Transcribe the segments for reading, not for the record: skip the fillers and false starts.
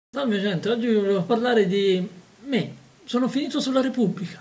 Salve gente, oggi vi volevo parlare di me. Sono finito sulla Repubblica.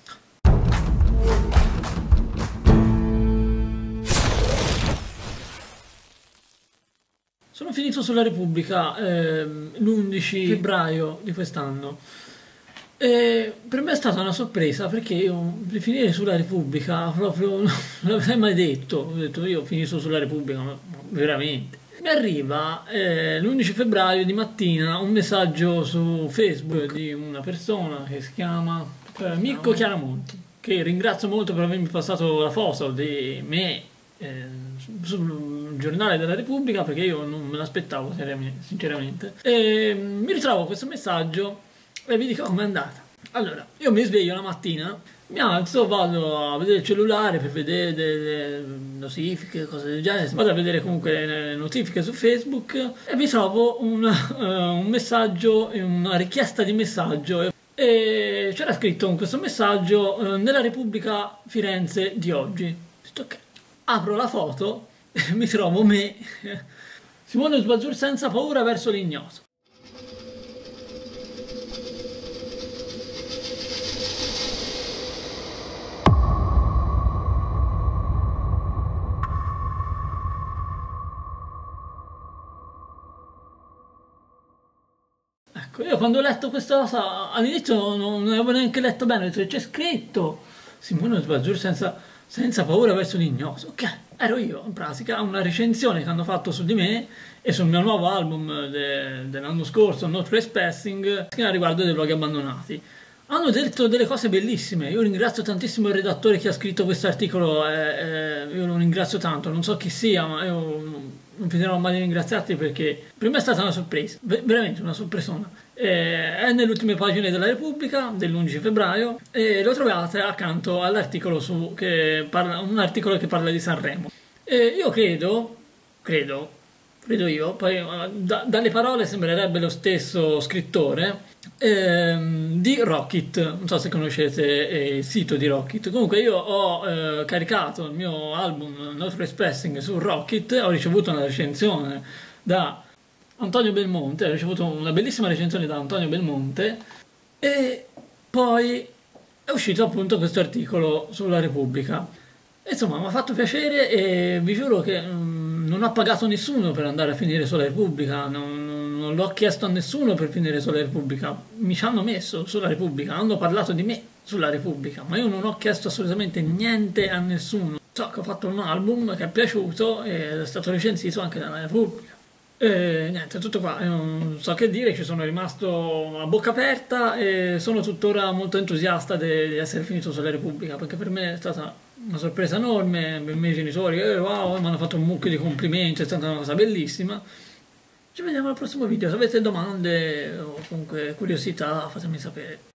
Sono finito sulla Repubblica l'11 febbraio di quest'anno. E per me è stata una sorpresa perché io di finire sulla Repubblica proprio non l'avrei mai detto. Ho detto io ho finito sulla Repubblica, ma veramente. Mi arriva l'11 febbraio di mattina un messaggio su Facebook di una persona che si chiama Mirko Chiaramonti, che ringrazio molto per avermi passato la foto di me sul giornale della Repubblica, perché io non me l'aspettavo sinceramente. E mi ritrovo questo messaggio e vi dico com'è andata. Allora, io mi sveglio la mattina, mi alzo, vado a vedere il cellulare per vedere delle notifiche, cose del genere, vado a vedere comunque le notifiche su Facebook e vi trovo un messaggio, una richiesta di messaggio e c'era scritto in questo messaggio nella Repubblica Firenze di oggi. Ho detto ok, apro la foto e mi trovo me, Simone Sbazzur senza paura verso l'ignoto. Ecco, io quando ho letto questa cosa all'inizio non avevo neanche letto bene, ho detto c'è scritto Simone Sbazzur senza paura verso l'ignoto. Ok, ero io in pratica, una recensione che hanno fatto su di me e sul mio nuovo album dell'anno scorso, No Trespassing, riguardo dei luoghi abbandonati. Hanno detto delle cose bellissime, io ringrazio tantissimo il redattore che ha scritto questo articolo, io lo ringrazio tanto, non so chi sia, ma io non finirò mai di ringraziarti perché per me è stata una sorpresa, veramente una sorpresona. È nelle ultime pagine della Repubblica dell'11 febbraio e lo trovate accanto all'articolo un articolo che parla di Sanremo. Io credo io, poi dalle parole sembrerebbe lo stesso scrittore, di Rockit, non so se conoscete il sito di Rockit. Comunque io ho caricato il mio album No Trespassing su Rockit, ho ricevuto una recensione da Antonio Belmonte, ho ricevuto una bellissima recensione da Antonio Belmonte e poi è uscito appunto questo articolo sulla Repubblica. Insomma, mi ha fatto piacere e vi giuro che non ho pagato nessuno per andare a finire sulla Repubblica, non l'ho chiesto a nessuno per finire sulla Repubblica, mi ci hanno messo sulla Repubblica, hanno parlato di me sulla Repubblica, ma io non ho chiesto assolutamente niente a nessuno. So che ho fatto un album che è piaciuto ed è stato recensito anche dalla Repubblica. E niente, tutto qua, io non so che dire, ci sono rimasto a bocca aperta e sono tuttora molto entusiasta di essere finito sulla Repubblica, perché per me è stata una sorpresa enorme, per i miei genitori, wow, mi hanno fatto un mucchio di complimenti, è stata una cosa bellissima. Ci vediamo al prossimo video, se avete domande o comunque curiosità fatemi sapere.